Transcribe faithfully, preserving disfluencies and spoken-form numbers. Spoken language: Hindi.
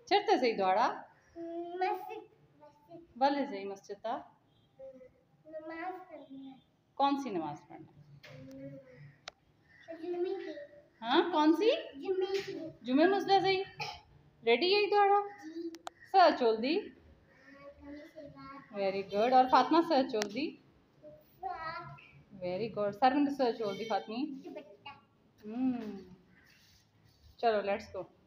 चढ़ते सही द्वाड़ा भले सही मस्जिद था। कौन सी नमाज पढ़ना? हाँ कौन सी? जुमे मुसला सही रेडी गई द्वाड़ा सर चोल दी। Very good. और फातिमा सर चोल दी। Very good. सर में सर चोल दी फातिमी। हम्म चलो लेट्स गो।